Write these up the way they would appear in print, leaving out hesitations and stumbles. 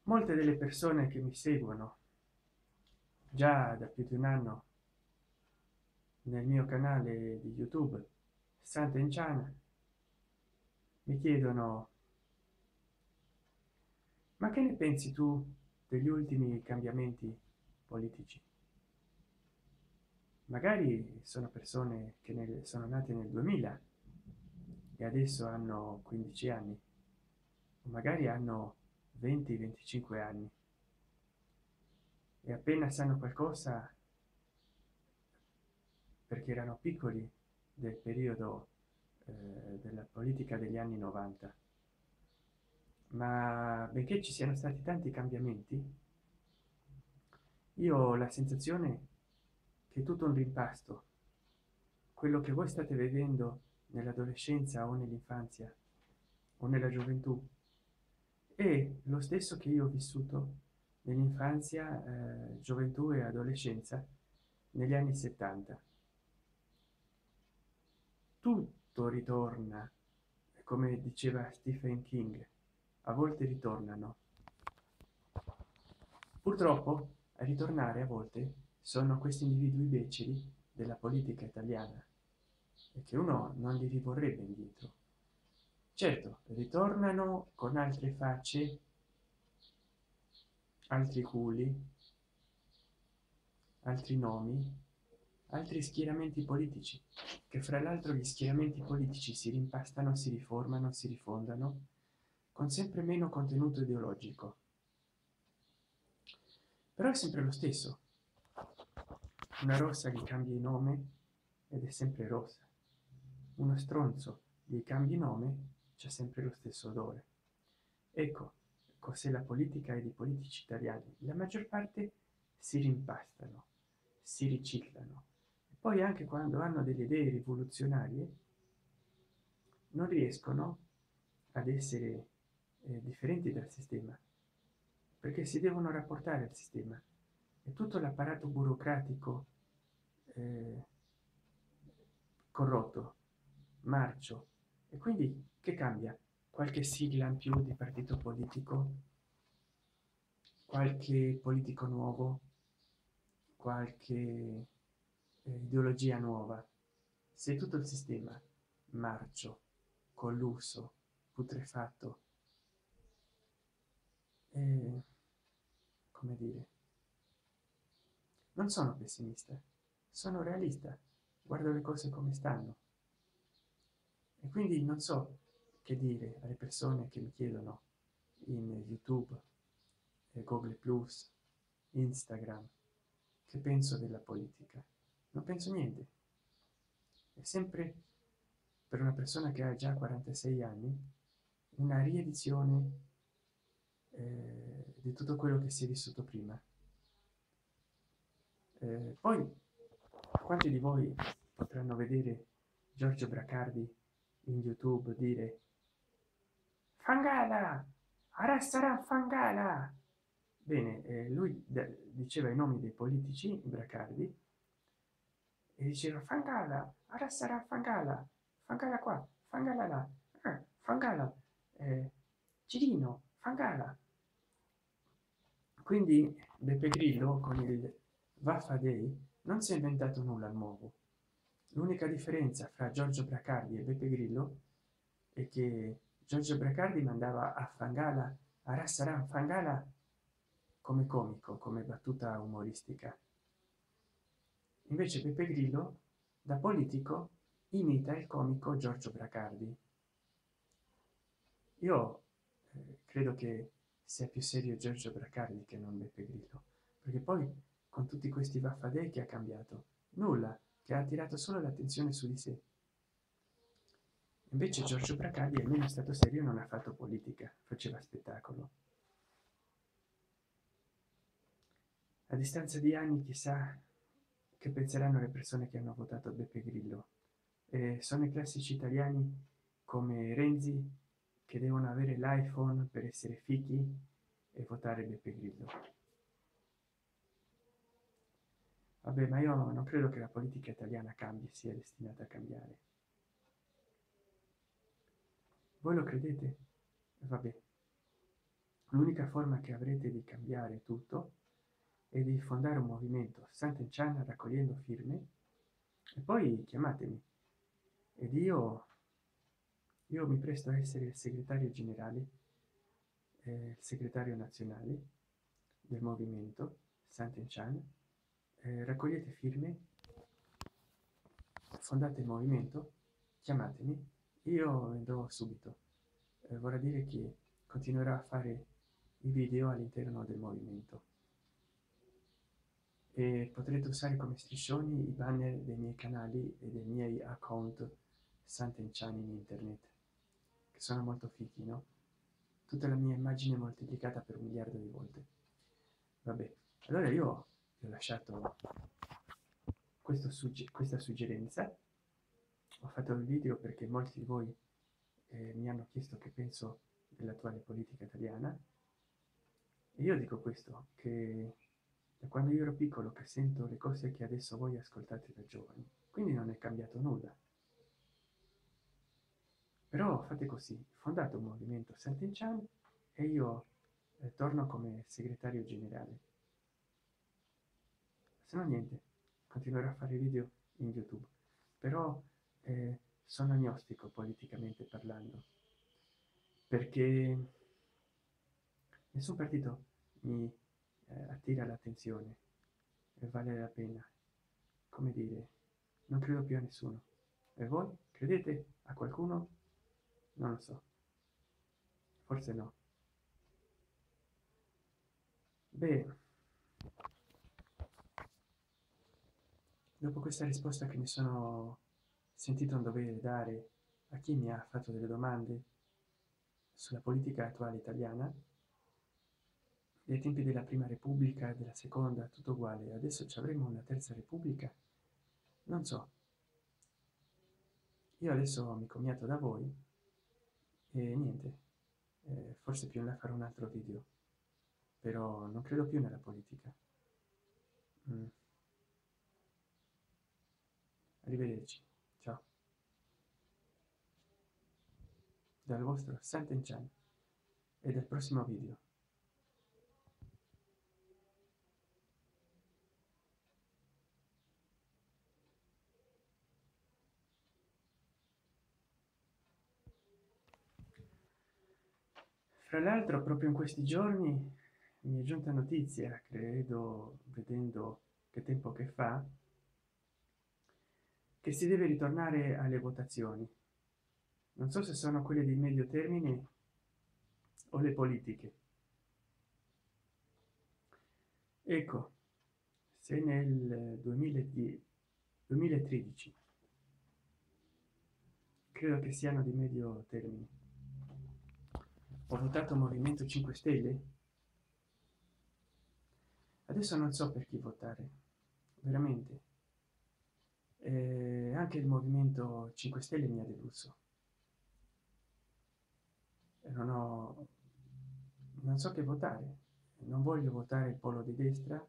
Molte delle persone che mi seguono già da più di un anno nel mio canale di YouTube Santa in China mi chiedono: ma che ne pensi tu degli ultimi cambiamenti politici? Magari sono persone che sono nate nel 2000 e adesso hanno 15 anni, o magari hanno 20-25 anni e appena sanno qualcosa perché erano piccoli del periodo della politica degli anni 90. Ma benché ci siano stati tanti cambiamenti, io ho la sensazione che tutto un rimpasto, quello che voi state vedendo nell'adolescenza o nell'infanzia o nella gioventù, è lo stesso che io ho vissuto nell'infanzia, gioventù e adolescenza negli anni 70. Tutto ritorna, come diceva Stephen King, a volte ritornano. Purtroppo a ritornare a volte sono questi individui beceri della politica italiana e che uno non li rivorrebbe indietro. Certo, ritornano con altre facce, altri culi, altri nomi, altri schieramenti politici, che fra l'altro gli schieramenti politici si rimpastano, si riformano, si rifondano con sempre meno contenuto ideologico, però è sempre lo stesso. Una rossa gli cambia il nome ed è sempre rossa, uno stronzo gli cambi nome, c'è sempre lo stesso odore. Ecco cos'è la politica e i politici italiani: la maggior parte si rimpastano, si riciclano e poi anche quando hanno delle idee rivoluzionarie non riescono ad essere differenti dal sistema, perché si devono rapportare al sistema e tutto l'apparato burocratico eh, corrotto, marcio. E quindi che cambia? Qualche sigla in più di partito politico, qualche politico nuovo, qualche ideologia nuova. Se tutto il sistema marcio, colluso, putrefatto, come dire, non sono pessimista, sono realista, guardo le cose come stanno e quindi non so che dire alle persone che mi chiedono in YouTube, Google Plus, Instagram, che penso della politica. Non penso niente. È sempre, per una persona che ha già 46 anni, una riedizione di tutto quello che si è vissuto prima. Poi quanti di voi potranno vedere Giorgio Bracardi in YouTube dire: Fangala, ora sarà Fangala? Bene, lui diceva i nomi dei politici, Bracardi, e diceva: Fangala, ora sarà Fangala, Fangala qua, Fangala là, Fangala, Cirino, Fangala. Quindi Beppe Grillo con il Vaffa Day non si è inventato nulla nuovo. L'unica differenza fra Giorgio Bracardi e Beppe Grillo è che Giorgio Bracardi mandava a Fangala, a Rassaran Fangala, come comico, come battuta umoristica. Invece Beppe Grillo, da politico, imita il comico Giorgio Bracardi. Io credo che sia più serio Giorgio Bracardi che non Beppe Grillo, perché poi con tutti questi vaffadei che ha cambiato nulla, che ha attirato solo l'attenzione su di sé. Invece Giorgio Bracardi almeno è stato serio, non ha fatto politica, faceva spettacolo. A distanza di anni chissà che penseranno le persone che hanno votato Beppe Grillo. Sono i classici italiani come Renzi che devono avere l'iPhone per essere fichi e votare Beppe Grillo. Vabbè, ma io non credo che la politica italiana cambi, sia destinata a cambiare. Voi lo credete? Vabbè, L'unica forma che avrete di cambiare tutto è di fondare un movimento Sant'Enchan raccogliendo firme e poi chiamatemi ed io mi presto a essere il segretario generale, il segretario nazionale del movimento Sant'Enchan. Raccogliete firme, fondate il movimento, chiamatemi, io andrò subito. Vorrà dire che continuerò a fare i video all'interno del movimento e potrete usare come striscioni i banner dei miei canali e dei miei account Sant'Enchan in internet, che sono molto fighi, no? Tutta la mia immagine moltiplicata per 1 miliardo di volte. Vabbè, allora io vi ho lasciato questa suggerenza. Ho fatto il video perché molti di voi mi hanno chiesto che penso dell'attuale politica italiana e io dico questo, che da quando io ero piccolo che sento le cose che adesso voi ascoltate da giovani, quindi non è cambiato nulla. Però fate così, fondate un movimento Sant'Enchan e io torno come segretario generale. Se no niente, continuerò a fare video in YouTube, però sono agnostico politicamente parlando, perché nessun partito mi attira l'attenzione e vale la pena, come dire, non credo più a nessuno. E voi credete a qualcuno? Non lo so, forse no. Beh, dopo questa risposta che mi sono sentito un dovere dare a chi mi ha fatto delle domande sulla politica attuale italiana, dei tempi della prima repubblica, della seconda, tutto uguale, adesso ci avremo una terza repubblica? Non so. Io adesso mi commiato da voi e niente, forse più in là farò un altro video, però non credo più nella politica. Mm. Arrivederci, ciao, dal vostro Sant'Enchan e del prossimo video. Fra l'altro, proprio in questi giorni mi è giunta notizia, credo, vedendo che tempo che fa, che si deve ritornare alle votazioni. Non so se sono quelle di medio termine o le politiche. Ecco, se nel 2013 credo che siano di medio termine, ho votato Movimento 5 Stelle, adesso non so per chi votare, veramente. Anche il Movimento 5 Stelle mi ha deluso. Non so che votare, non voglio votare il polo di destra,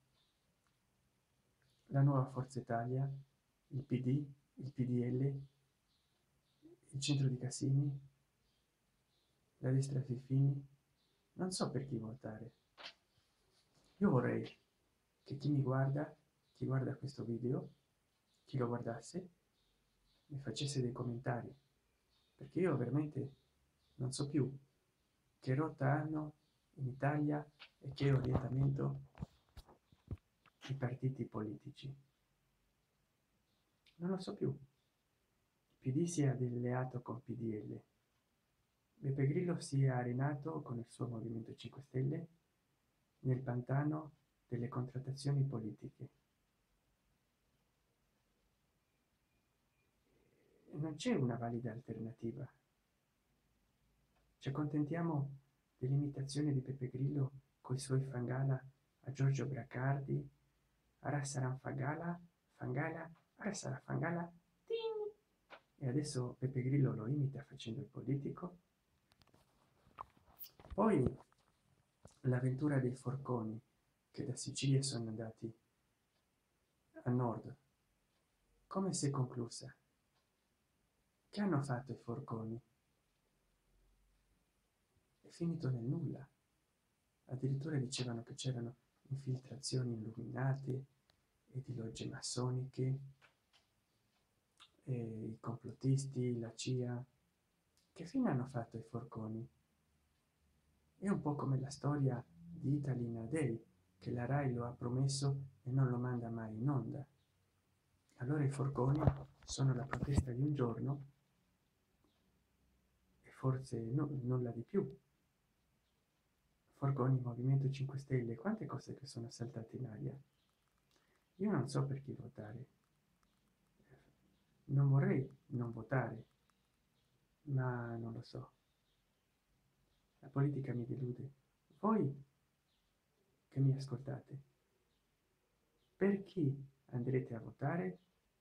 la nuova Forza Italia, il PD, il PDL, il centro di Cassini, la destra Fiffini, non so per chi votare. Io vorrei che chi guarda questo video, chi lo guardasse, mi facesse dei commentari, perché io veramente non so più che rotta hanno in Italia e che orientamento i partiti politici. Non lo so più. PD si è alleato con PDL, Beppe Grillo si è arenato con il suo Movimento 5 Stelle nel pantano delle contrattazioni politiche. E non c'è una valida alternativa. Ci accontentiamo dell'imitazione di Beppe Grillo coi suoi fangala a Giorgio Bracardi, Arassaran Fangala, Fangala, Arassara Fangala, ting! E adesso Beppe Grillo lo imita facendo il politico. Poi l'avventura dei forconi che da Sicilia sono andati a nord, come si è conclusa? Che hanno fatto i forconi? È finito nel nulla. addirittura dicevano che c'erano infiltrazioni illuminate e di logge massoniche, e i complottisti, la CIA. Che fine hanno fatto i forconi? È un po' come la storia di Italy a Day, che la Rai lo ha promesso e non lo manda mai in onda. Allora i forconi sono la protesta di un giorno e forse nulla di più. Forconi, Movimento 5 Stelle, quante cose che sono saltate in aria. Io non so per chi votare, non vorrei non votare, ma non lo so, la politica mi delude. Voi che mi ascoltate, per chi andrete a votare?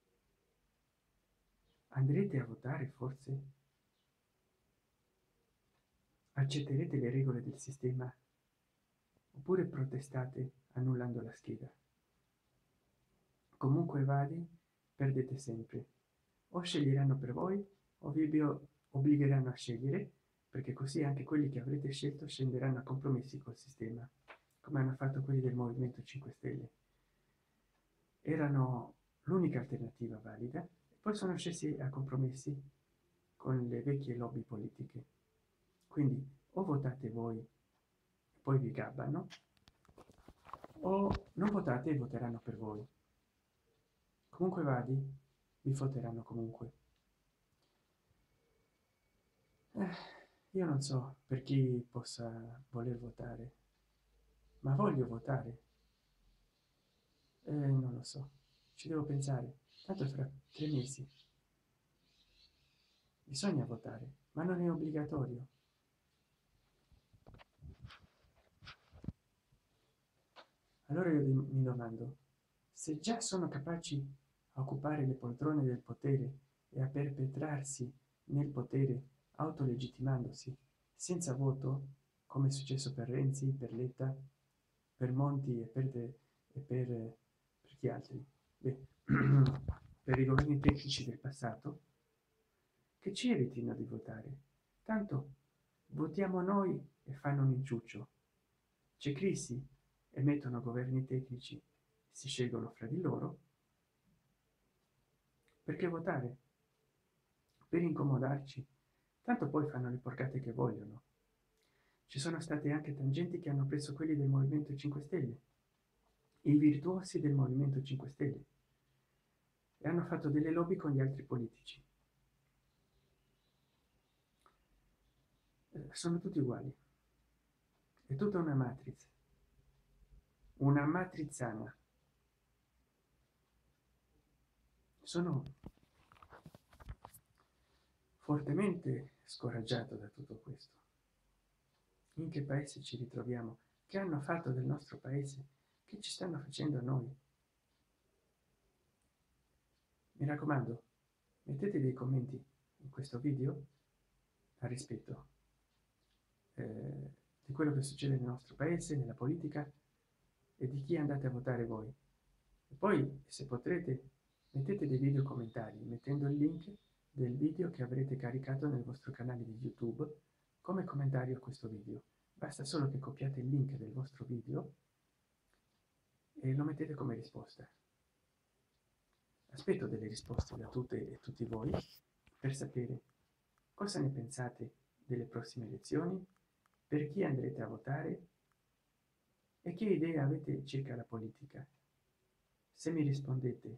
Andrete a votare forse? Accetterete le regole del sistema oppure protestate annullando la scheda? Comunque vadi, perdete sempre. O sceglieranno per voi o vi obbligheranno a scegliere, perché così anche quelli che avrete scelto scenderanno a compromessi col sistema, come hanno fatto quelli del Movimento 5 Stelle. Erano l'unica alternativa valida e poi sono scesi a compromessi con le vecchie lobby politiche. Quindi o votate voi e poi vi gabbano, o non votate e voteranno per voi. Comunque vadi, vi voteranno comunque. Io non so per chi possa voler votare, ma voglio votare. Non lo so, ci devo pensare. Tanto fra 3 mesi bisogna votare, ma non è obbligatorio. Allora io mi domando, se già sono capaci a occupare le poltrone del potere e a perpetrarsi nel potere autolegittimandosi senza voto, come è successo per Renzi, per Letta, per Monti per chi altri? Beh, per i governi tecnici del passato, che ci evitino di votare. Tanto votiamo noi e fanno un inciuccio. C'è crisi e mettono governi tecnici, si scelgono fra di loro. Perché votare? Per incomodarci. Tanto poi fanno le porcate che vogliono. Ci sono state anche tangenti che hanno preso quelli del Movimento 5 Stelle, i virtuosi del Movimento 5 Stelle, e hanno fatto delle lobby con gli altri politici. Sono tutti uguali. È tutta una matrizzana. Sono fortemente scoraggiato da tutto questo. In che paese ci ritroviamo? Che hanno fatto del nostro paese? Che ci stanno facendo a noi? Mi raccomando, mettete dei commenti in questo video a rispetto di quello che succede nel nostro paese, nella politica e di chi andate a votare voi. E poi, se potrete, mettete dei video commentari mettendo il link del video che avrete caricato nel vostro canale di YouTube come commentario a questo video. Basta solo che copiate il link del vostro video e lo mettete come risposta. Aspetto delle risposte da tutte e tutti voi per sapere cosa ne pensate delle prossime elezioni, per chi andrete a votare e che idee avete circa la politica. Se mi rispondete,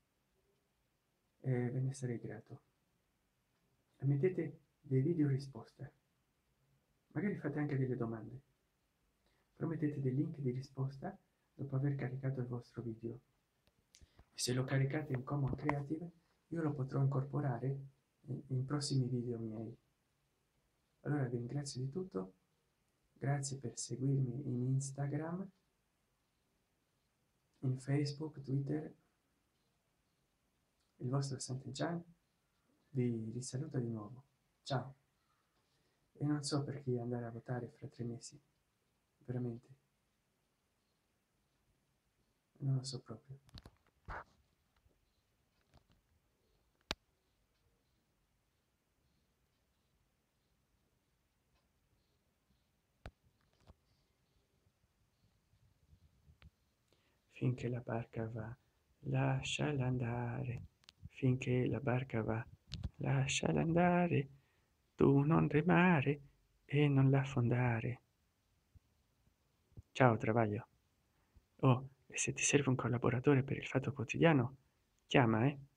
ve ne sarei grato. E mettete dei video risposta. Magari fate anche delle domande. Promettete dei link di risposta dopo aver caricato il vostro video. E se lo caricate in Common Creative, io lo potrò incorporare in prossimi video miei. Allora vi ringrazio di tutto, grazie per seguirmi in Instagram, in Facebook, Twitter. Il vostro Sant'Enchan vi risaluta di nuovo. Ciao. E non so per chi andare a votare fra 3 mesi, veramente. Non lo so proprio. finché la barca va, lasciala andare, finché la barca va, lasciala andare, tu non remare e non l'affondare. Ciao, Travaglio. Oh, e se ti serve un collaboratore per il Fatto Quotidiano, chiama, eh?